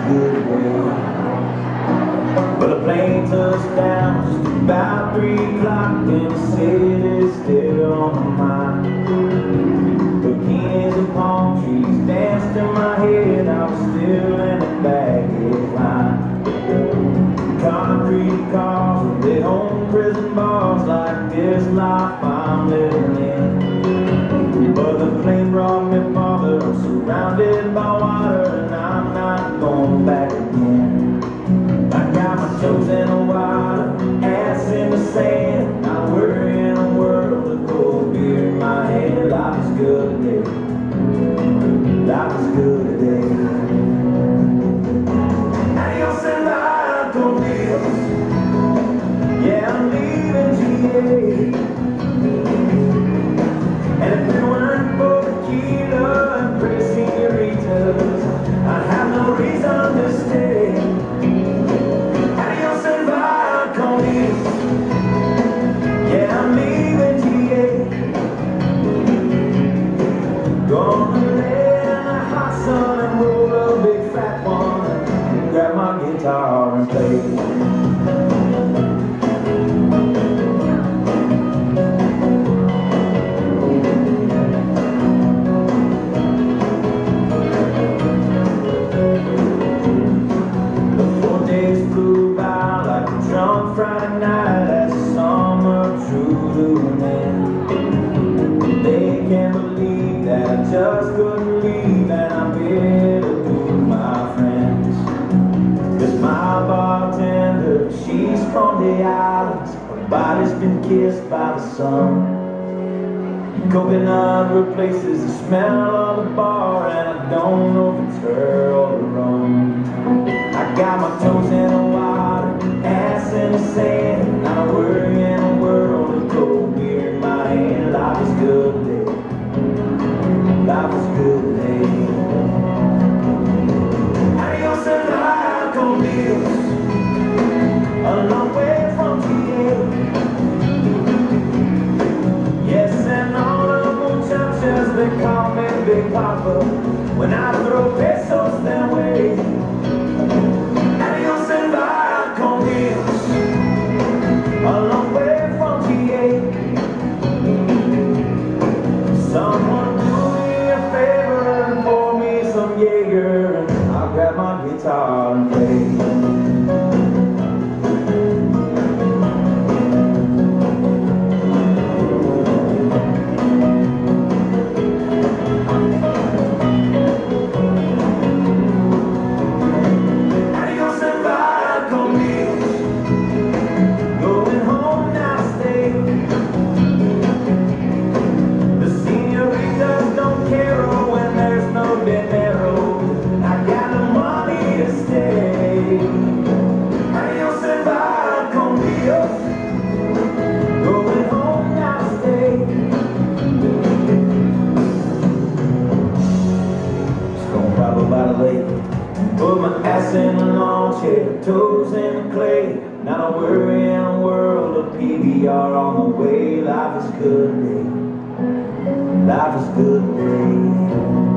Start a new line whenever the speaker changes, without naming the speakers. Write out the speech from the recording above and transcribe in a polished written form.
good day. But the plane touched down just about 3 o'clock, and the city's still on my mind. Bikinis and palm trees danced in my head, I was still in the baggage line. Concrete cars, they own prison bars, like this life I'm living in. But the plane brought me farther, I'm surrounded by water, and I'm not going back again. I got my toes in the water, ass in the sand, not worrying a world of cold beer in my hand. Life is good today, life is good today. Adios and life don't live. Yeah, I'm leaving GA. And if it weren't for tequila and pretty senoritas, I'd have no reason to stay. Adios and bye, Coney. Yeah, I'm leaving GA. Gonna lay in the hot sun and roll a big fat one, and grab my guitar and play. Friday night as the summer drew to an end. They can't believe that I just couldn't leave, and I'm here to do my friends. 'Cause my bartender, she's from the islands, her body's been kissed by the sun. Coconut replaces the smell of the bar, and I don't know if it's her or the rum. I got my toes in the water, ass in the sand, not a worry in the world of cold beer in my hand. Life is good today, life is good today. Adios and life con Dios, a long way from GA. Yes, and all the muchachas, they call me Big Papa when I throw pesos their way. Adios and bye, con Dios, a long way from GA. Someone do me a favor and pour me some Jaeger, and I'll grab my guitar and play. Put my ass in the lawn chair, toes in the clay, not a worry in a world of PBR on the way. Life is good today, life is good today.